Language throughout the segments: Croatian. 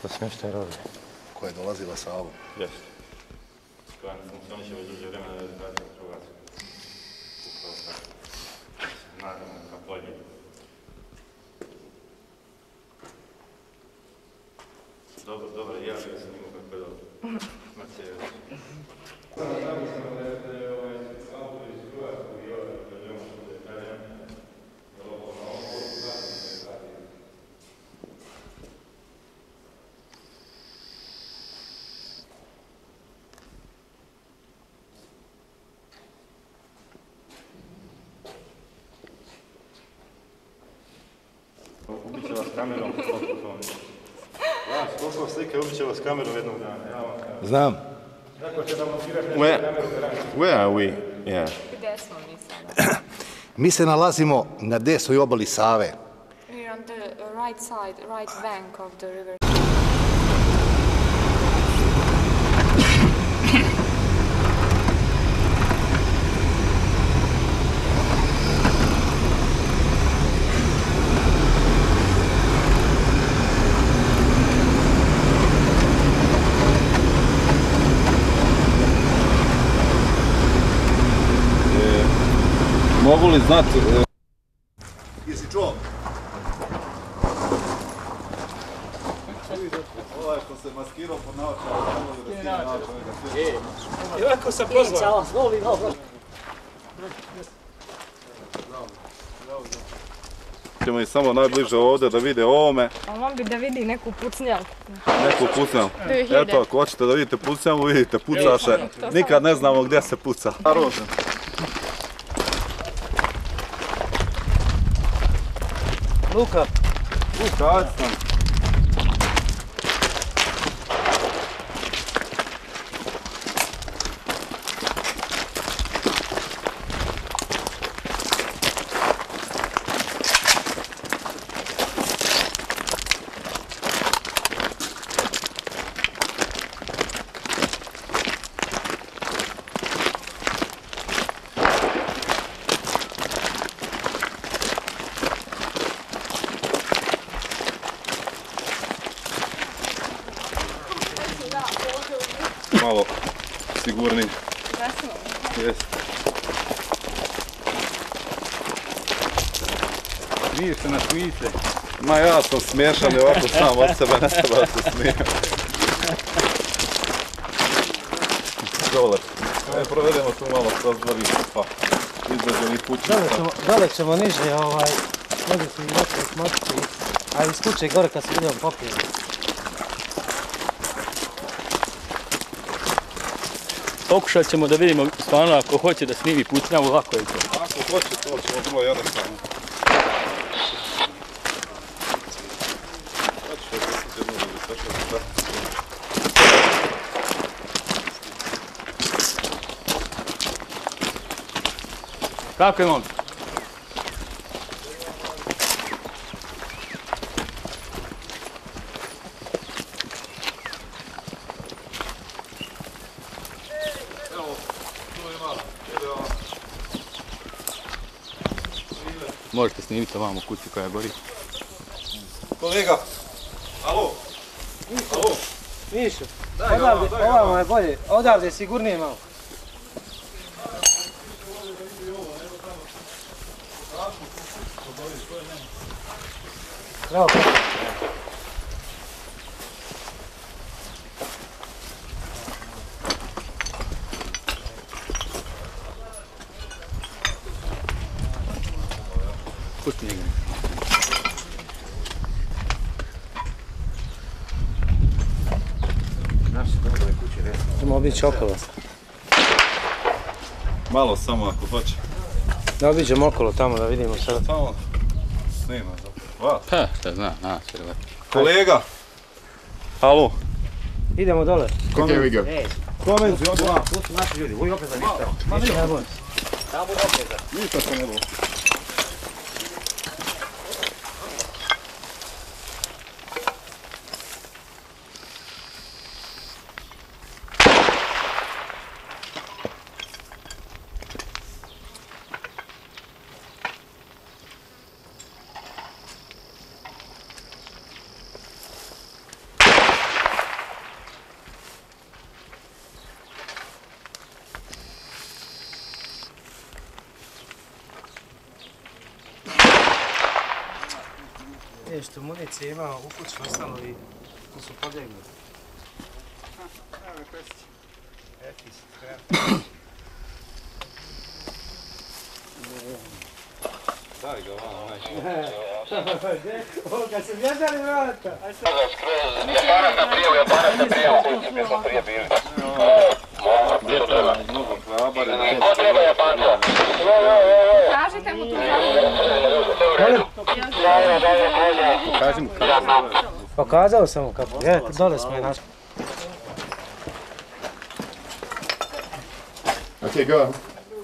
mjesto smještaja robe. Koja je dolazila sa Alom? Jeste. S kojom funkcioniše već duže vremena realizacija Hrvatske. Upravo tako. Naravno, ka polje. Dobro, ja sam imao kako je dobro. Macijević. Ubit će vas kamerom, koliko slike ubit će vas kamerom jednog dana. Znam. Tako će da montiraš Where are we? Yeah. Gdje smo mi sada? Mi se nalazimo na desnoj obali Save. We're on the right side, right bank of the river. Mogu li znati... Jesi čuo? Ovaj što se maskirao pod naočara. I ovako sam pozvao. Ćemo i samo najbliže ovdje da vide ovome. A on bi da vidi neku pucnjavu. Neku pucnjavu. Eto, ako hoćete da vidite pucnjavu, vidite pucaše. Nikad ne znamo gdje se puca. Narožen. Luka, ajde sam. Malo sigurniji. Jeste. Smiješ se na šmice. Ma ja sam smiješan i ovako sam od sebe, ne treba da se smijem. Dole. Ajde provedemo tu malo kroz dvorište, pa između ovih kućica. Dole ćemo niže, može se i nešto smočiti, a iz kuće gore kad se idemo popijemo. Pokušat ćemo da vidimo stvarno ako hoće da snimi pucnjavu, lako je to. Ako hoće, to ćemo vrlo jednostavno. Kako je on? Možete snimiti ovamo kući koja gori. Kolega! Alo! Alo! Mišu, ovamo je bolje, odavde je sigurnije malo. Bravo. Pusti njega. Idemo obići okolo. Malo samo ako hoće. Da obiđemo okolo tamo da vidimo sada. Samo snima zapravo. Pa, šta zna, će da. Kolega! Alo! Idemo dole. Okay, we go. Komenzi, ovdje vam. Tu su naši ljudi, uj opreza ništa. Ma ništa ne bojim se. Samo budi opreza. Ništa se ne bilo. nešto municije imao u kući ostalo i tu su pobjegli. Evo Krestić. Efis, Daj ga vamo, ovo kad se vježali vrata. Japanac na prijavu koji su pismo prije bili. mnogo hrabar. Ko treba Japanca? Kažite mu tu Kaži mu Pokazao sam mu kako, dole smo je našli. Okay, go.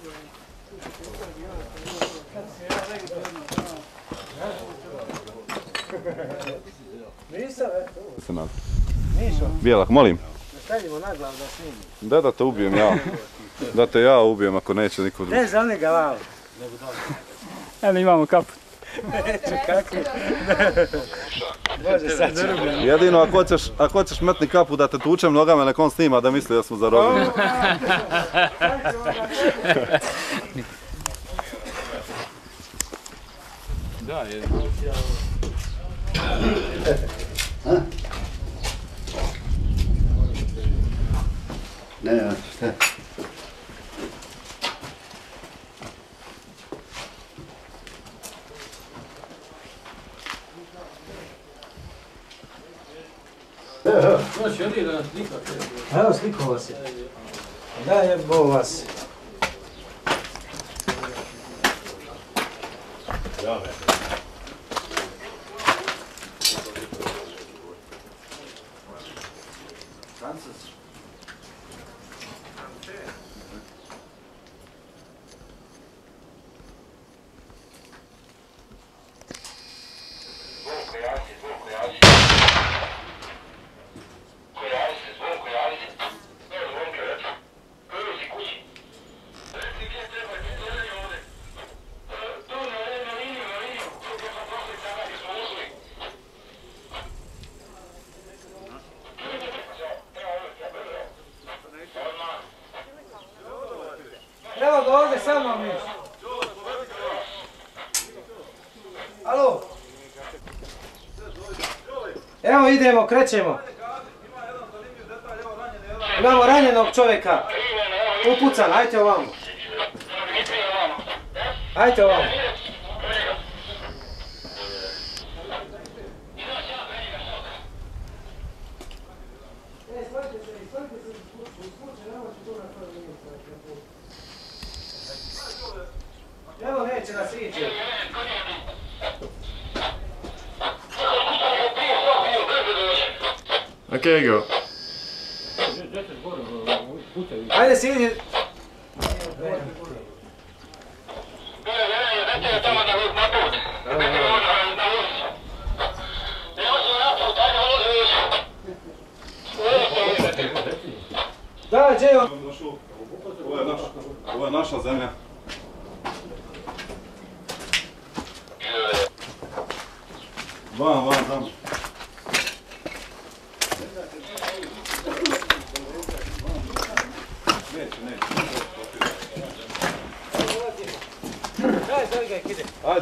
Nisam, eto. Bijelak, molim. Stavimo na glavu da snimimo. Da te ubijem ja. Da te ja ubijem ako neće niko drugi. Ne, za njega vamo. Evo imamo kapu. Kakvi? Bože, sad zarubljeno. Jedino ako hoćeš metni kapu da te tučem nogama, nek on snima da misli da smo zarobljeni. Da, je. Ne, šta? Evo slikao vas je. Da jebo vas. Evo ga ovdje sa mnom Miš. Alo? Evo idemo, krećemo. Imamo ranjenog čovjeka. Upucan, ajte ovamo. Ajte ovamo. Evo neće da siđe. Okay, go. Ajde siđe. Da, gdje je on? Ovo je naša zemlja. Van, tamo. Daj, zove ga i kide. Ajde.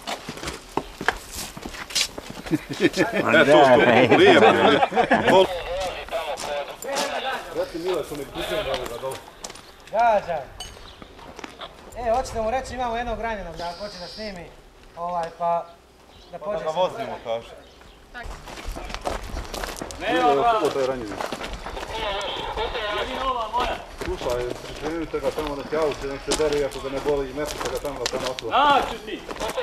To što lijepo. Gađa. Hoćete mu reći imamo jednog ranjenog da ako hoće da snimi, pa da pođe se. Da ga vozimo, kaže. Nema ga. Ovo to je ranjeni. Jedina ova moja. Slušaj, pripremite ga tamo na tjavuće, nek se dere, ako ga ne boli i metite ga tamo na tamo otlo. Naću ti.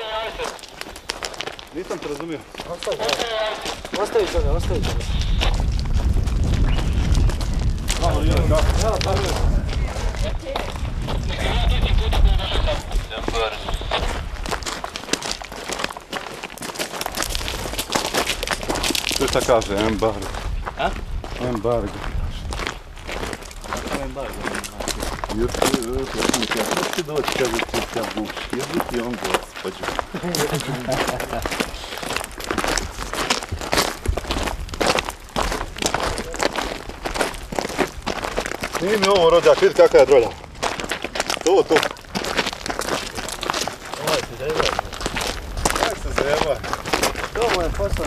Nisam te razumio. Ostavit ću ga, ostavit ću ga. Malo nije kako. To šta kaže, embargo. A? Embargo. Kako ti doći kad ti tja buš? Jedu ti on gospođu. Nije mi ovo rođak, vidi kakva je drolja. To. Ovo se zajeba. Kako se zajeba? Ovo je posao.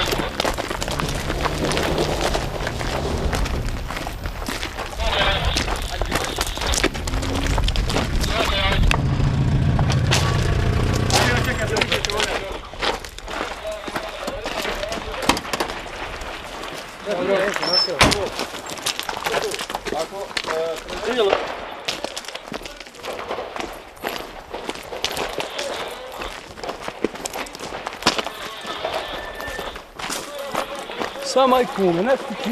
Sam majkume, ne ti.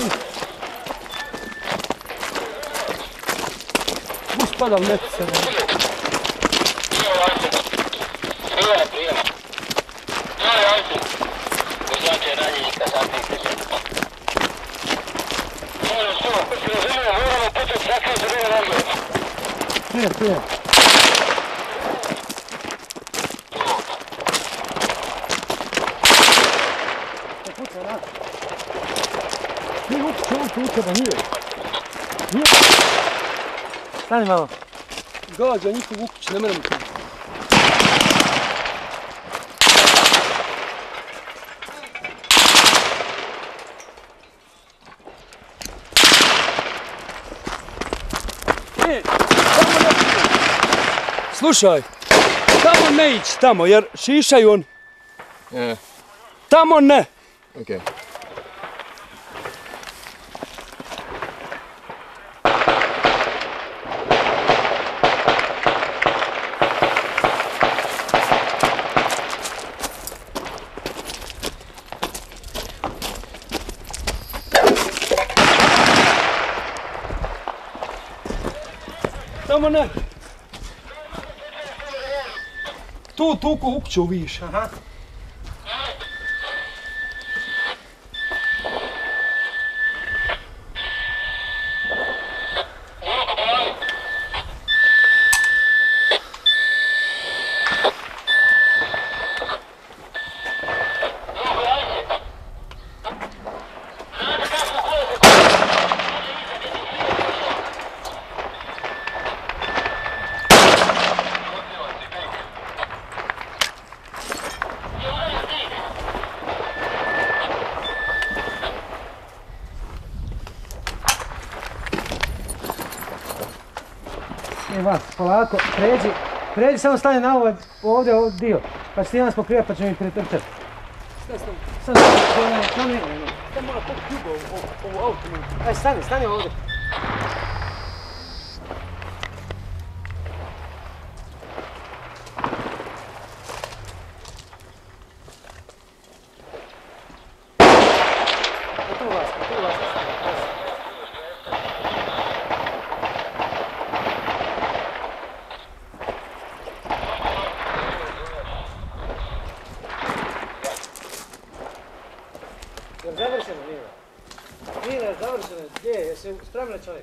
Uspadam, ne ti se ne. Prije. Stani malo. Gađa njihov ukuć, ne merem ti. Slušaj, tamo ne ići tamo jer šišaju on. Tamo ne. Okej. Tamo ne. Tu tuku ukću više. Aha. Evo, polako, pređi, samo stani na ovdje dio, pa će ti nas pokrivati pa će mi pretrčati. Stani, Tamo mora pop ljubav ovo auto. Aj, stani ovdje. Završeno, Mile, završeno. Gdje je? Jesi spremna čovjek?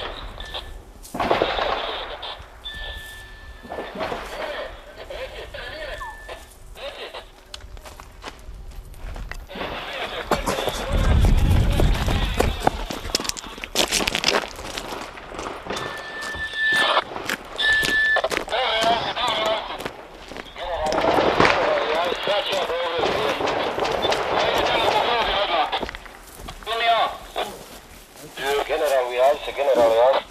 General, ja.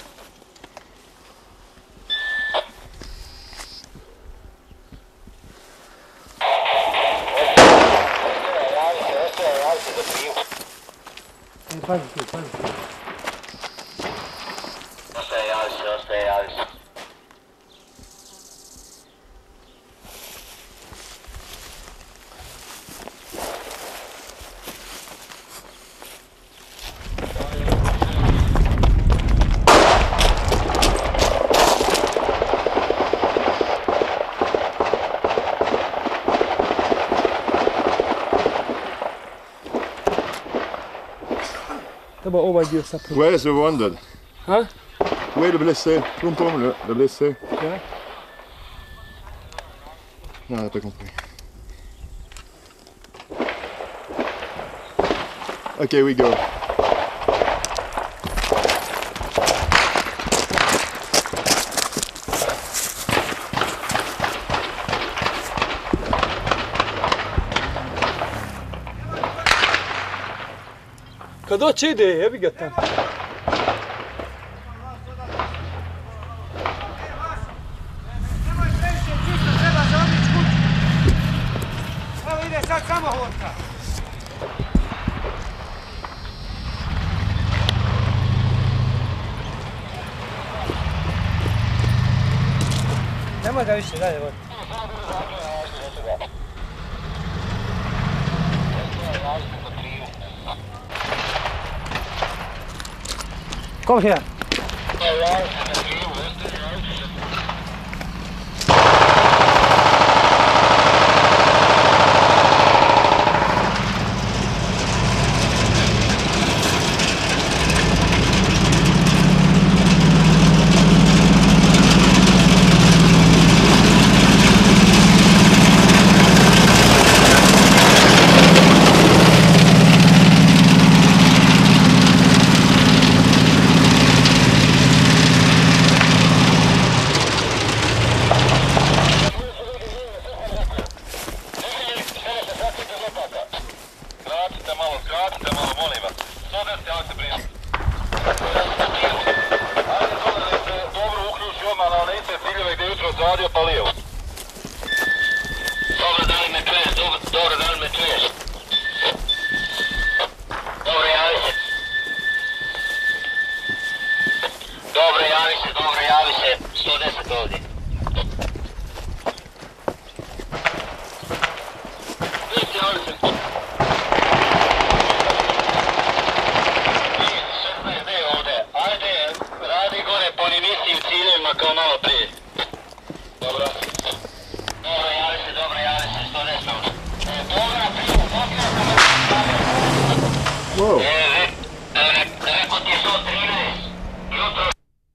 Pazi. Ostaje, javi se. Treba ovaj dio sapravo. Where's the wounded? Hein? Où est le blessé? Trompe-moi le blessé. Ouais. Non, elle n'a pas compris. Ok, we go. Kad hoće ide, jebi ga tamo. Nemoj previše čisto, treba zaobići kuću. Evo ide sad samo horka. Nemoj ga više dalje voditi. Come here. Skratite malo, molim vas. 110, ali se prije. Dobro uključi odmah na one iste ciljeve gdje je jutro zaradio pa lijevo. Dobro, da li me čuješ? Dobro, da li me čuješ? Dobro, javi se. Dobro, javi se. 110 ovdje. Javi se. Kao malo prije. Dobro. Dobro, javi se, 110. Dobro, priju, Wow. Rekao ti je 113. Jutro.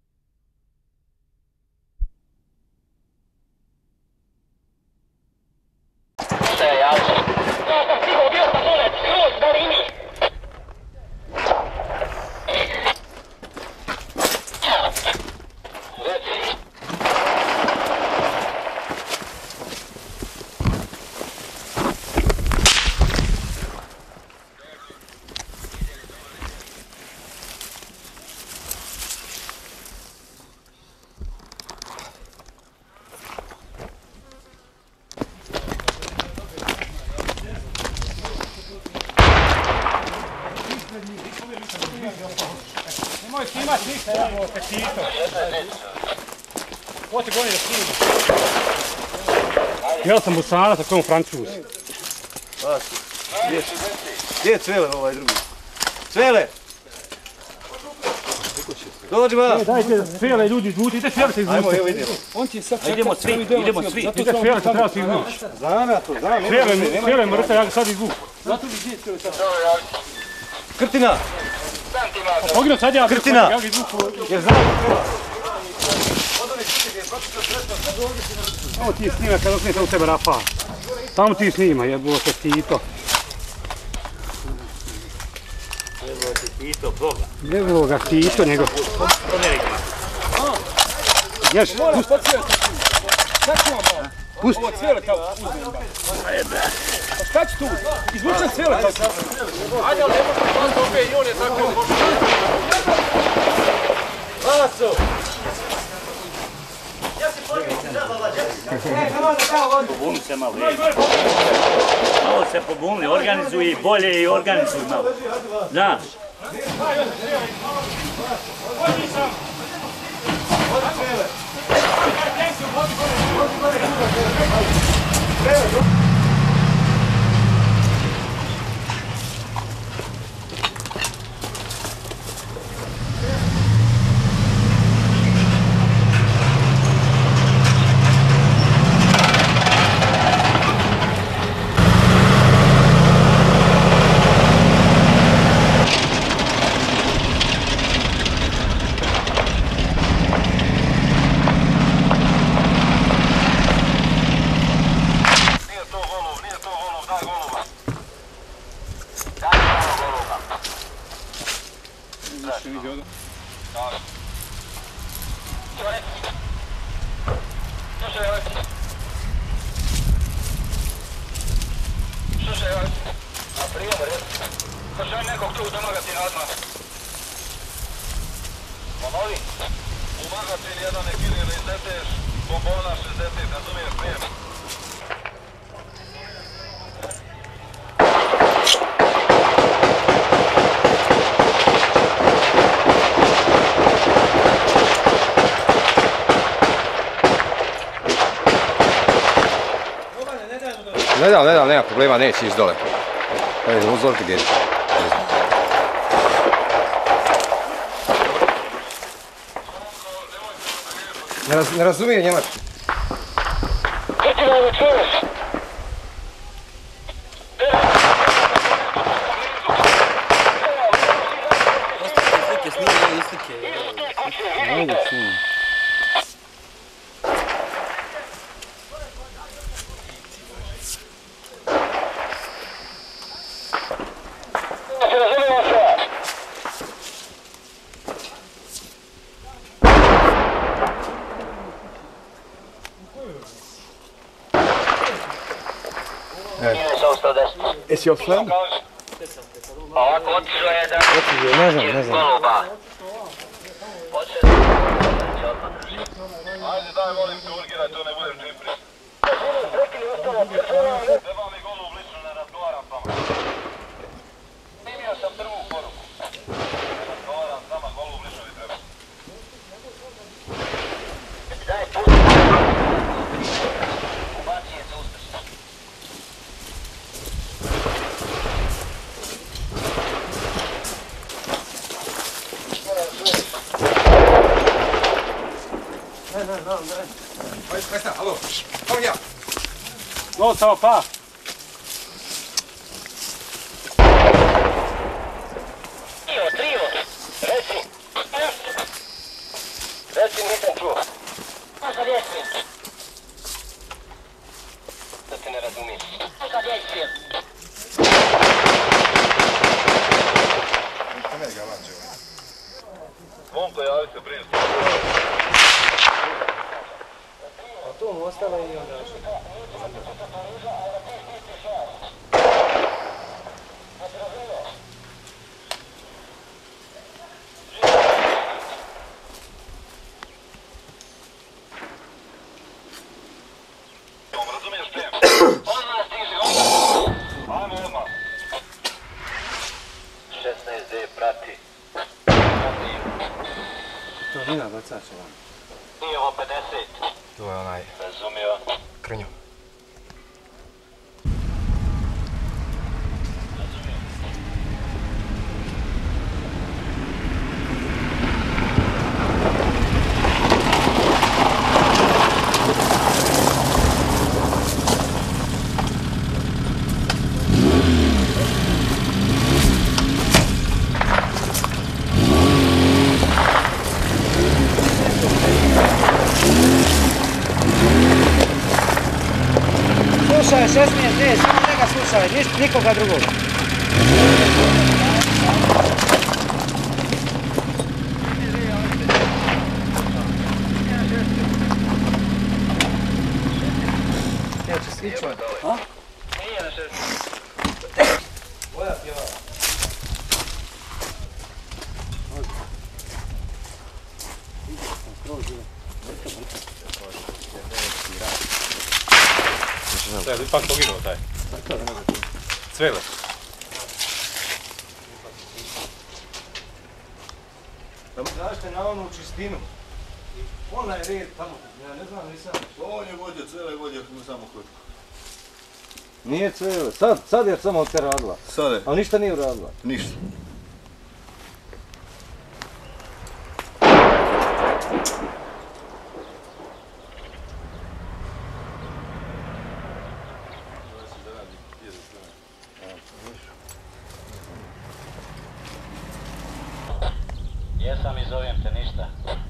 Javi se. Ja sam stigo, bio sam dole, skroz, da li mi? Nemoj snimat ništa, evo te Tito. Ko te goni da snimi? Ja sam Busanac, a to je Francuz. Gdje je Cvele ovaj drugi? Cvele! Dođi ba! Dajte Cvele ljudi izvući, ideš Cvele se izvući. Ajmo, evo idemo. On ti sad Idemo svi. Ideš Cvele se treba se izvući. Cvele mrtav, ja ga sad izvući. Krtina! Poginu sad ja Krtina! ga izvuku. Jer znam Ovo ti snima kad osnijete u tebe rapa. Tamo ti snima, jebilo se Tito. Tito, Boga. Jebilo ga Tito njegov. Ješ, pusti. Ovo Cvele kao uzmem ga. Pa šta ću tu? Izvučem Cvele kao sad. Ajde, ali ne možete vas dobe i on je tako možda. Laso! Pobuni se malo. Malo se pobuni, organizuj i bolje i organizuj malo. Znaš. Na prijem, red. Pošalj nekog tu do magazina odmah. Ponovi. U magazin jedan ekilir izleteš, bombona 60, razumiješ prijem. Ne dam, nema problema, neće ići dole. Uzorite gdje. Ne razumije njemački. Is your friend? Ovako, otišao je Ne znam. goluba. Ajde, daj, molim te, urgiraj, to ne budem džipri. Treba mi golub lično, ne razgovaram s vama. Snimio sam prvu poruku. Ne razgovaram s vama, golub lično mi treba. Daj, pusti. Ubaci je za uspešno. Kaj alo, kom ja. Gotovo, pa! Trio, reci. Reci, nisam čuo. Možda vječni. Da te ne razumijem. Možda vječni. Zvonko, javi se prije. A tu mu ostalo i onda još. Razumiješ prijem? Odmah stiži, odmah. Ajmo odmah. 16D prati. To Nina bacače vam. Nije ovo 50. To je onaj Razumio. krnju. Slušaj, 16D, samo njega slušaj, nikoga drugoga. Ja će slično. A? Nije na 16. Koja pjeva? Sve, ipak poginuo taj. Cvele. Tražite na onu čistinu. Ona je red tamo, ja ne znam, nisam. On je vodio, cijele vodio, samo kod. Nije cvele, sad je samo te radila. Sad je, Ali ništa nije uradila. ništa. Jesam i zovem te ništa.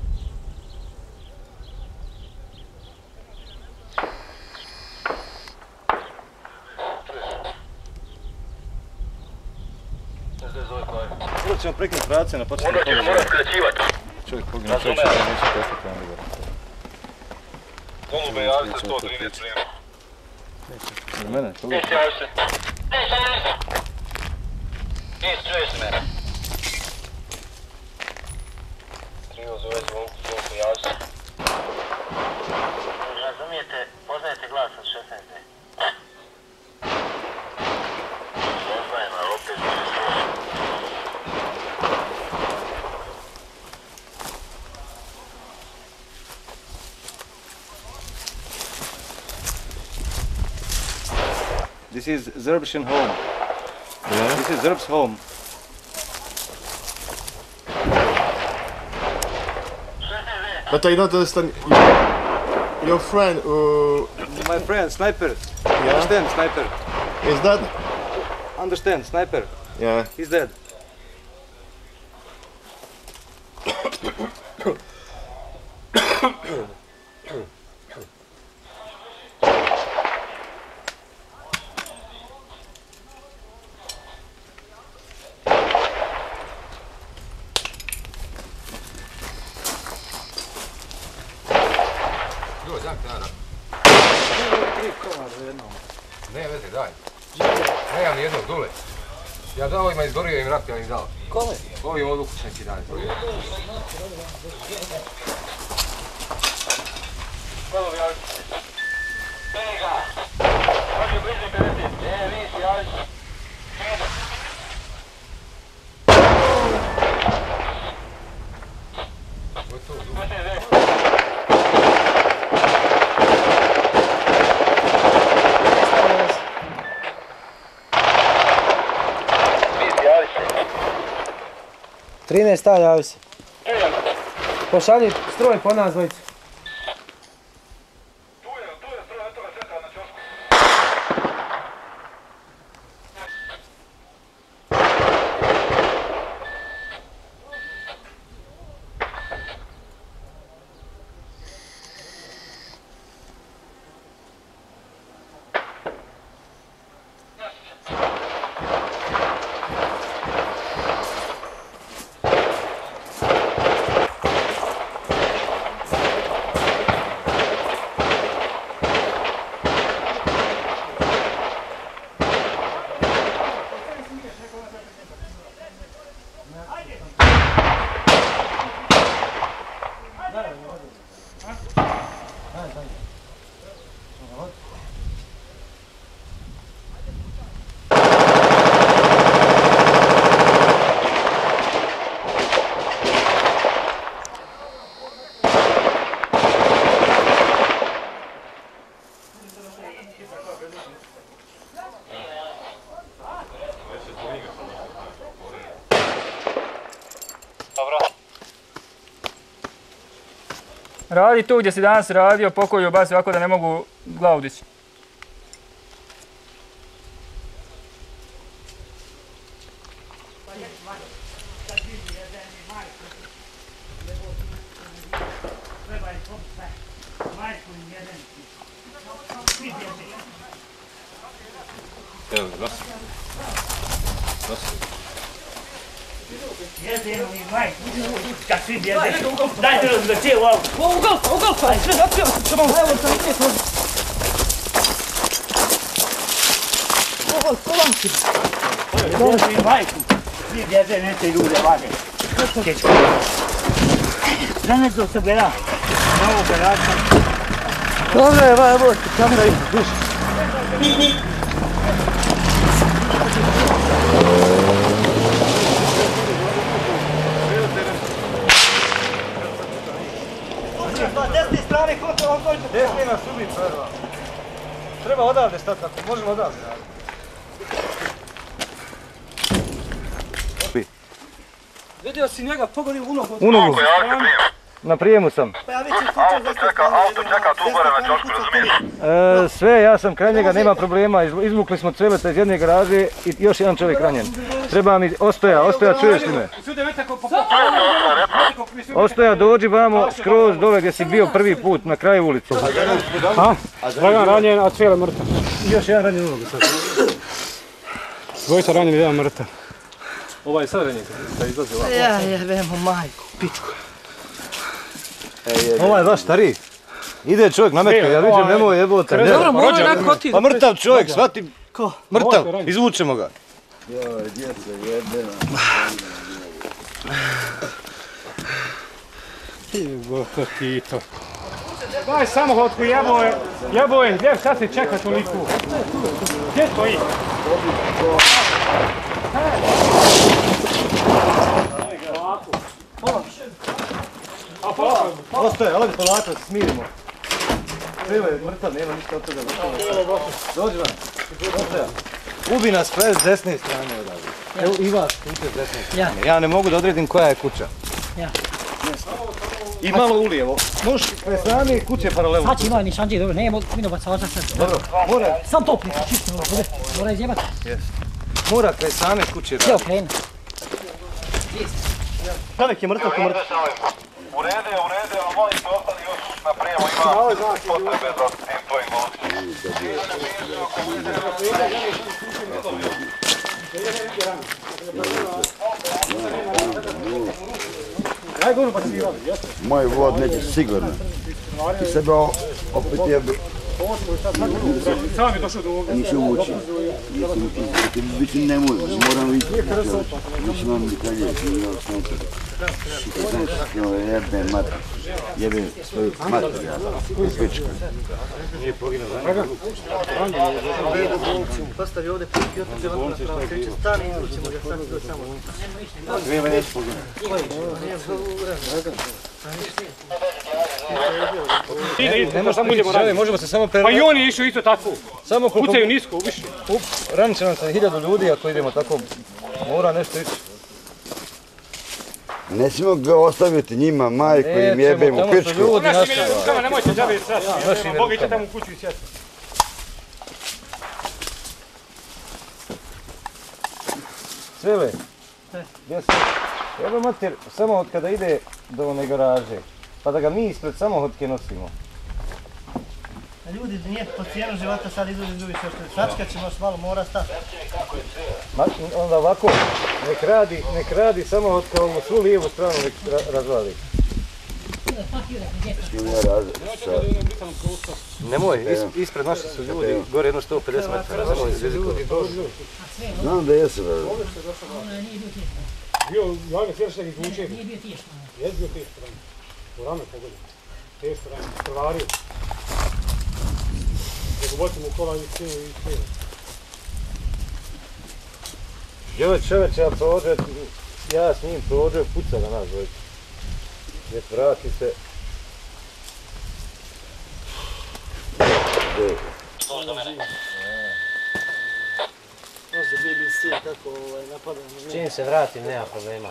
Prvo ćemo prekinuti racije na početku. Onda ćeš morat skraćivat. Čovjek poginuo, čovjek će da neće postati vam dobro. Golube, javi se 113 prijem. Mene, to Javi se. čuješ me? Krivo zove zvonku, javi se. Razumijete, poznajete glas od 16. Poznajem, ali opet nije svoj. This is Zerbschen home. Yeah. This is Zerb's home. But I don't understand. Your friend, My friend, sniper. Yeah. Understand, sniper. is that? Understand, sniper. Yeah. He's dead. Ne veze, daj. Nemam nijednog dule. Ja dao ovima izgorio im rak, ja im dao. Kome? Ovim od ukućnici daj. Hvala, javi se. Pega! Može bliže 50. Vi si, javi se. Javi se. 13 javi se. Pošalji stroj po nas dvojicu. Tu je stroj, eto ga čeka na čošku. Radi tu gdje si danas radio, pokoju basi ovako da ne mogu glavu dići. Evo, nosi. Nosi. Kad svi bjede, dajte nam da cijelu ovu. Ugol, aj sve zapio, što vam evo sam nije to. Ovo ti. Dođu i majku, svi bjede, neće ljude vage. Kečko. Danas do se gleda, na ovu operacija. Dobro, evo ti kamera i duš. Desni strane, on dođe. Desni nas ubi prva. Treba odavde stati, ako možemo odavde. Vidio si njega, pogodi u nogu. U nogu. Na prijemu sam. Pa ja vidim auto čeka tu gore na čošku, razumiješ? Sve, ja sam kraj njega, nema problema. Izvukli smo celeta iz jedne garaže i još jedan čovjek ranjen. Treba mi Ostoja, čuješ li me? Ostoja, dođi vamo skroz dole gdje si bio prvi put, na kraju ulice. Dragan ranjen, a cijela mrtav. Još jedan ranjen u nogu sad. Dvojica ranjeni, jedan mrtav. Ovaj je sad ranjen, kad izlazi ovako. Ja jebemo majku, pičku. Ovaj je vaš stariji. Ide čovjek nametka, ja vidim, nemoj jebota. Dobro, mora onako otići. Pa mrtav čovjek, shvatim. Ko? Mrtav, izvučemo ga. Joj, djeca, jebena. Goto Tito. Daj samohodku, jeboje, gdje sad se čeka toliko? Gdje to je? Ostaje, ali polako, smirimo. Krilo je mrtav, nema ništa od toga. Dođi vam. Ostaje. Ubi nas sve s desne strane odavde. Evo i vas, kuće s desne strane. Ja ne mogu da odredim koja je kuća. Ja. I malo ulijevo. Možeš pre sami kuće paralelno. Znači ima niš Andrzej, dobro, nema minovac važa sad. Dobro, mora. Sam to prije, čisto, mora izjebati. Mora pre same kuće raditi. Evo krenu. Čovjek je mrtav ko mrtav. U redu, ali molim se ostali još na prijemu ima potrebe za tim tvojim Moj vod neće sigurno. I sebe opet jebe. Sam je došao do ovoga. Nisam ući. Biti ne moram vidjeti. Nisam vam nikadje. Jebe mater. Jebe svoju mater. Pička. Nije poginuo. Postavi ovdje put i otiče ovako na pravo kreće. Stani i izvućemo ga sad do samo. Vrijeme neće poginuo. Možemo se samo Pa i on je išao isto tako. Pucaju nisko, više. Ranit će nam se 1000 ljudi ako idemo tako. Mora nešto ići. Ne smijemo ga ostaviti njima, majku im jebemo pičku. U našim rukama nemojte džabe srati. Bog iće tamo u kuću i sjeti. Svele, gdje si? Evo mater, samohod kada ide do one garaže, pa da ga mi ispred samohodke nosimo. Ljudi, nije po cijelu života sad izvodi drugi sve što je. Sačkat ćemo još malo, mora stati. Onda ovako, nek radi samohodka ovu svu lijevu stranu nek razvali. Nemoj, ispred naši su ljudi, gore jedno 150 metara, nemoj riziko. Znam da jesu razvali. Bio, Jage, sjetiš nekih vučevi? Nije bio tiješno. Jes bio tiješno rano. U rame pogodio. Teško rano, krvario. Zagobotim u kola i sinu i sinu. Čovječ, ja s njim prođe, puca na nas dvojicu. Nek vrati se. Možda BBC kako napada. Čim se vratim, nema problema.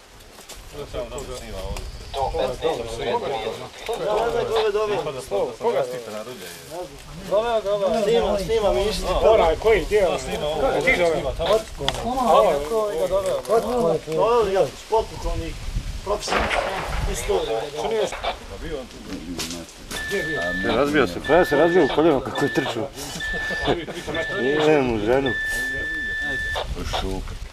Koga stite na ruđe? Snimam i išti. Onaj, koji dijel? Ti zove? Potpukovnik, profesionalni istorija. Razbio se, pa ja se razbio u koljeno kako je trčao. Idem u ženu. Šuka.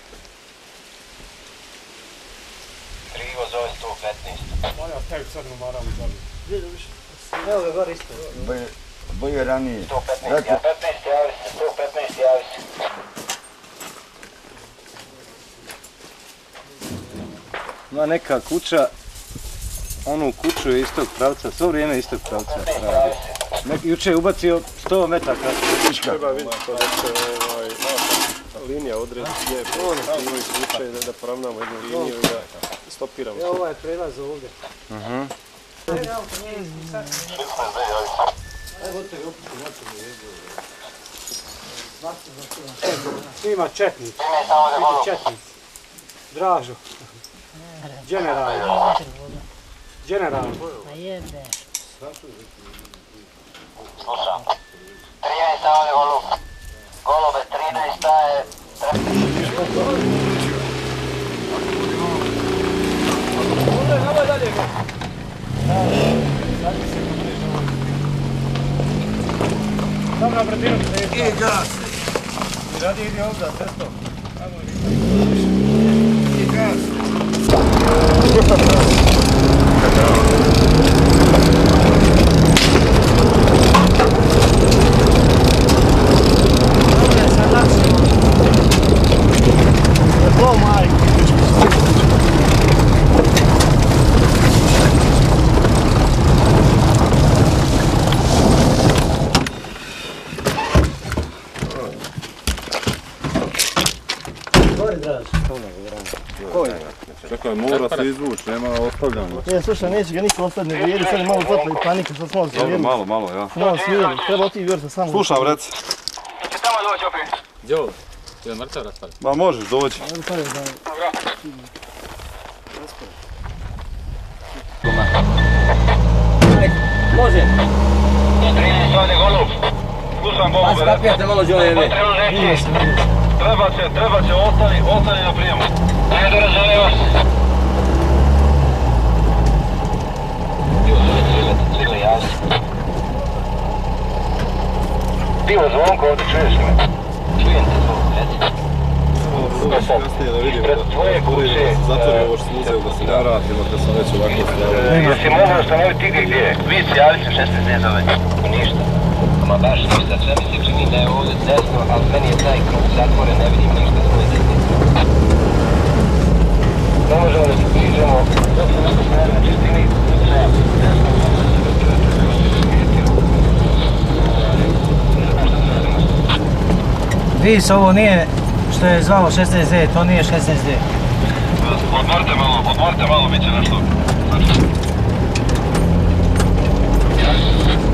Krivo zove 115. Moja tebi sad ne maram zabi. Evo ga gore isto. Boje ranije. 115 javi se, 115 javi se. Ima neka kuća, onu kuću je istog pravca, svo vrijeme istog pravca. Juče je ubacio 100 metaka. Treba vidjeti da se linija odredi gdje je slučaj da poravnamo jednu liniju i da stopiramo. Evo ovaj prelaz ovdje. Snima Četnic. Vidi Četnic. Dražo. General. General. Ma jebe. Slušam. 13 ovdje golub. Golube 13 staje. Sam na brzinu. I gas. I radi ide ovdje, cesto. I gas. mora se izvući, nema ostavljanja. Slušaj, neće ga niko ostaviti, ne vrijedi, sad je malo zapali panika, sad smo malo svirili. Malo, ja. Malo svirili, treba otići Vjorca samo. Slušam, reci. Će tamo doći opet. Gdje ovo? Je mrtav raspali? Ma možeš doći. Može. 13 sadi golub. Slušam Bogu. Pa skapijate malo žele, ne? Treba će, ostani na prijemu. Ajde, razumije vas. Cile, jasno. Pivo zvonko, ovdje čuješ me? Čujem te zvonko, reci. Ispred tvoje kuće. Zatvori ovo što smo uzeli da se ne vratimo, da sam već ovako stavio. Jesi mogao ustanoviti igdje gdje je? Vi se javi se 16 dne zove. Ništa. Ma baš ništa, sve mi se čini da je ovdje desno, ali meni je taj krug zatvoren, ne vidim ništa s moje desnice. Ne možemo da se priđemo, dok se neko strane na čistini, Vis, ovo nije što je zvalo 16D, to nije 16D. Odmorite malo, bit će nešto.